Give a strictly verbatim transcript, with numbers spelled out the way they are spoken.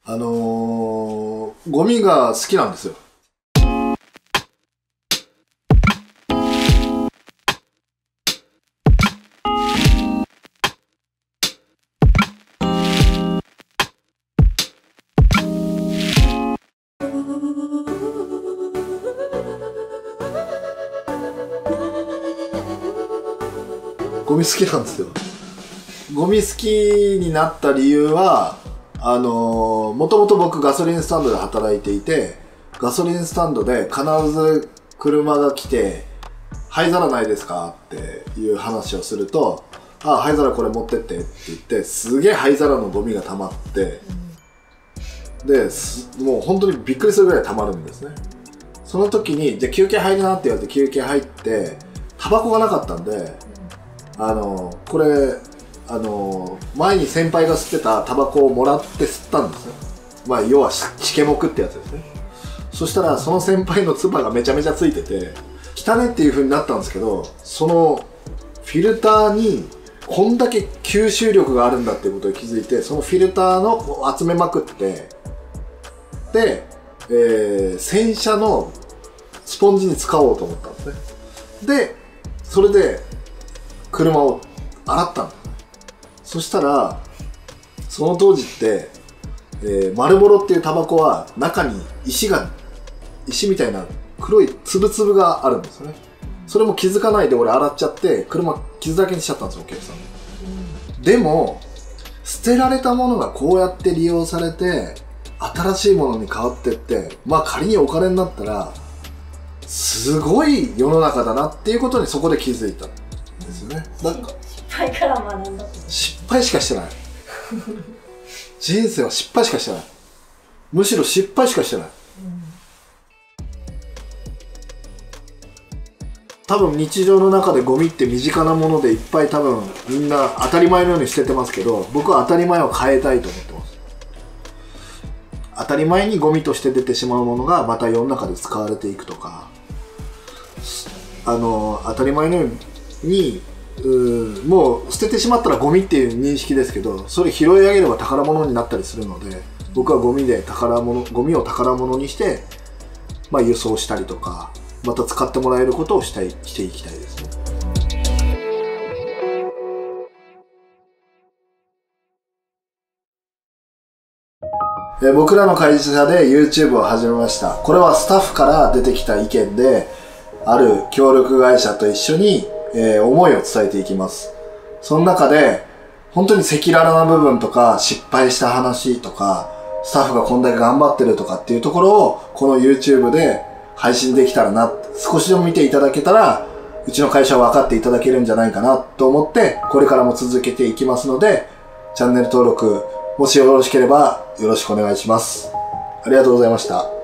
あのー、ゴミが好きなんですよ。ゴミ好きなんですよ。ゴミ好きになった理由は、あのー、もともと僕ガソリンスタンドで働いていて、ガソリンスタンドで必ず車が来て、灰皿ないですかっていう話をすると、あ、灰皿これ持ってってって言って、すげえ灰皿のゴミが溜まって、で、もう本当にびっくりするぐらい溜まるんですね。その時に、じゃあ休憩入るなって言われて休憩入って、タバコがなかったんで、あのー、これ、あのー、前に先輩が吸ってたタバコをもらって吸ったんですよ。まあ要はチケモクってやつですね。そしたらその先輩の唾がめちゃめちゃついてて汚ねっていう風になったんですけど、そのフィルターにこんだけ吸収力があるんだっていうことに気づいて、そのフィルターのを集めまくって、で、えー、洗車のスポンジに使おうと思ったんですね。でそれで車を洗ったの。そしたらその当時って、えー、マルボロっていうタバコは中に石が石みたいな黒いつぶつぶがあるんですよね。それも気づかないで俺洗っちゃって車傷だけにしちゃったんですよ、お客さん、うん、でも捨てられたものがこうやって利用されて新しいものに変わってって、まあ仮にお金になったらすごい世の中だなっていうことにそこで気づいたんですよね。なんか失敗から学んだ。 失敗しかしてない人生は失敗しかしてない。むしろ失敗しかしてない、うん、多分日常の中でゴミって身近なものでいっぱい多分みんな当たり前のように捨ててますけど、僕は当たり前を変えたいと思ってます。当たり前にゴミとして出てしまうものがまた世の中で使われていくとか、あの当たり前のようにうもう捨ててしまったらゴミっていう認識ですけど、それ拾い上げれば宝物になったりするので、僕はゴミで宝物ゴミを宝物にして、まあ、輸送したりとかまた使ってもらえることをしたいしていきたいですね。え僕らの会社で YouTube を始めました。これはスタッフから出てきた意見で、ある協力会社と一緒にえー、思いを伝えていきます。その中で本当に赤裸々な部分とか失敗した話とかスタッフがこんだけ頑張ってるとかっていうところをこの YouTube で配信できたらな、少しでも見ていただけたらうちの会社は分かっていただけるんじゃないかなと思ってこれからも続けていきますので、チャンネル登録もしよろしければよろしくお願いします。ありがとうございました。